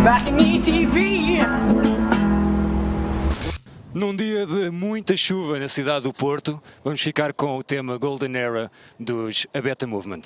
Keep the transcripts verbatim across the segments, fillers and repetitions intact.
Batney T V. Num dia de muita chuva na cidade do Porto, vamos ficar com o tema Golden Era dos A Beta Movement.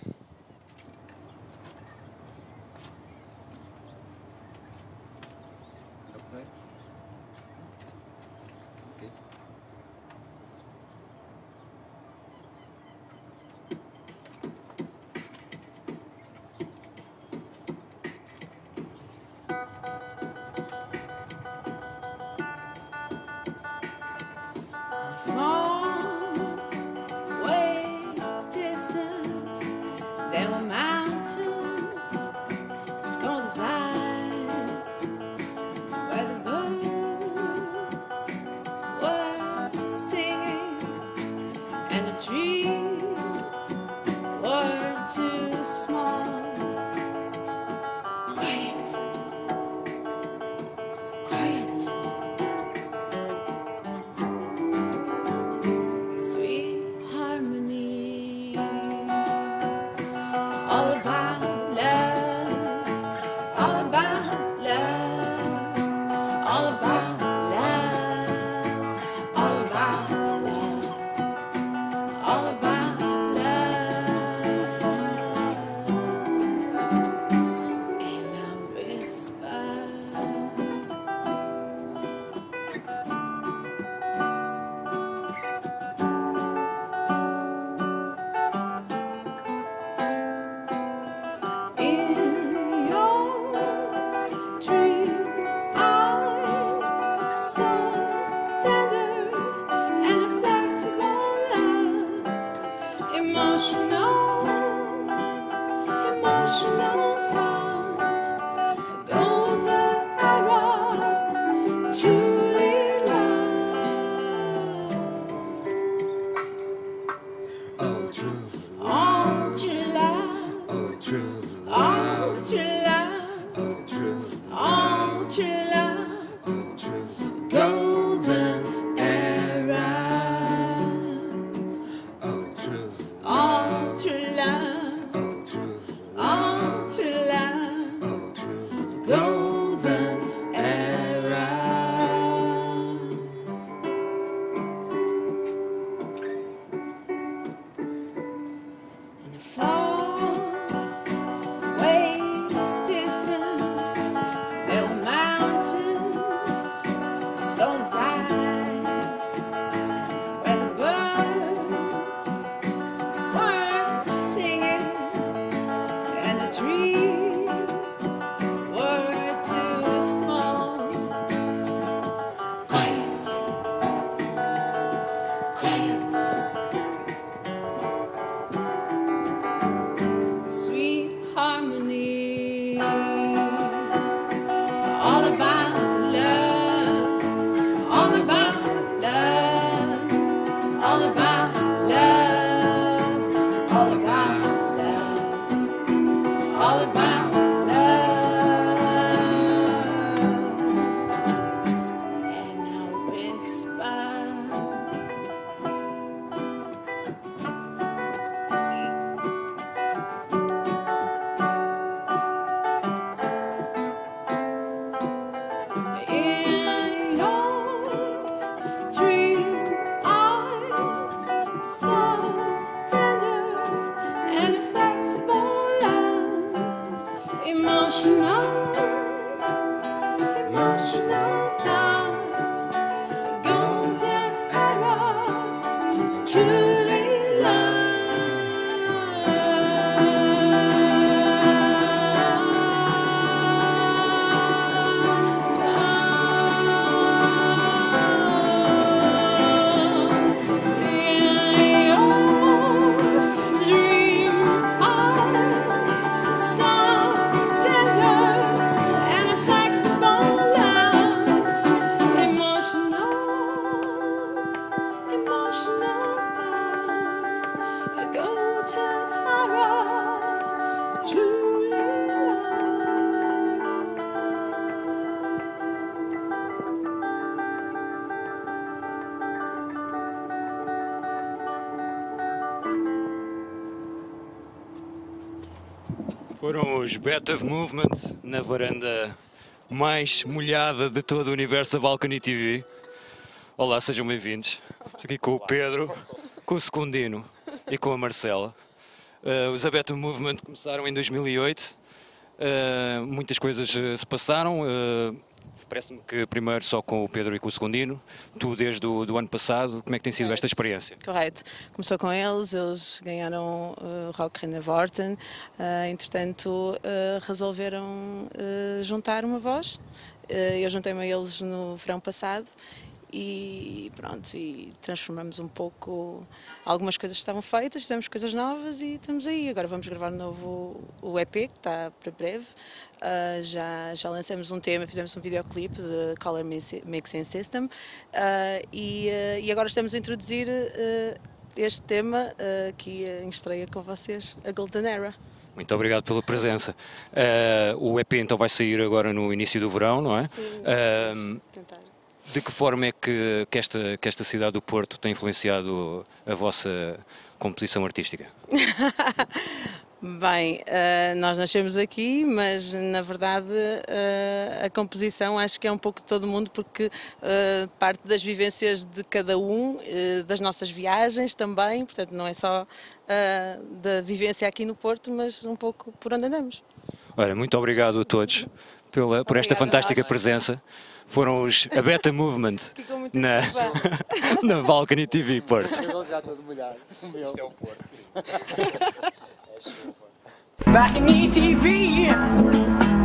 There were mountains, scored his eyes, where the birds were singing, and the trees were too small. Quiet, quiet, sweet harmony. All about love, all about love, all about love, all about love, all about love. And I whisper, in your dream eyes, so tender and flexible love, emotional, emotional font, golden arrow, truly love. Oh, true, Oh, true love, oh, true, oh, true love, oh, true, oh, true love. oh, true. Golden era, Oh, true, all true love, oh, true, all true love, oh, true. golden era. In the far way distance, there were mountains, scold's eyes, where the birds were singing, and the trees were too small. Quiet, quiet, sweet harmony. All about love, all about love, all about love, all about love, all about love. And I whisper, in your dream eyes, so tender and flexible love, emotional, emotional thought, golden arrow, truly love. Dream eyes, so tender and flexible love, emotional, emotional fire, a golden arrow, truly love. Foram os Beta Movement na varanda mais molhada de todo o universo da Balcony T V. Olá, sejam bem-vindos. Estou aqui com o Pedro, com o Secundino e com a Marcela. Uh, os Abeta Movement começaram em dois mil e oito. Uh, muitas coisas uh, se passaram. Uh, Parece-me que primeiro só com o Pedro e com o Secundino. Tu desde o do ano passado, como é que tem sido esta experiência? Correto. Começou com eles, eles ganharam o uh, Rock Reina Vorten, uh, entretanto uh, resolveram uh, juntar uma voz. Uh, eu juntei-me a eles no verão passado e pronto, e transformamos um pouco algumas coisas que estavam feitas, fizemos coisas novas e estamos aí. Agora vamos gravar de novo o E P, que está para breve. Uh, já, já lançamos um tema, fizemos um videoclipe de Color Mixing System uh, e, uh, e agora estamos a introduzir uh, este tema uh, aqui em estreia com vocês, a Golden Era. Muito obrigado pela presença. Uh, o E P então vai sair agora no início do verão, não é? Sim, uh, tentar. De que forma é que, que, esta, que esta cidade do Porto tem influenciado a vossa composição artística? Bem, uh, nós nascemos aqui, mas na verdade uh, a composição acho que é um pouco de todo mundo, porque uh, parte das vivências de cada um, uh, das nossas viagens também, portanto não é só uh, da vivência aqui no Porto, mas um pouco por onde andamos. Olha, muito obrigado a todos pela, por esta Obrigada, fantástica nós. presença. Foram os Abeta Movement na, na Balcony T V Porto. Ele já todo molhado. Isto é o Porto, sim. Balcony T V.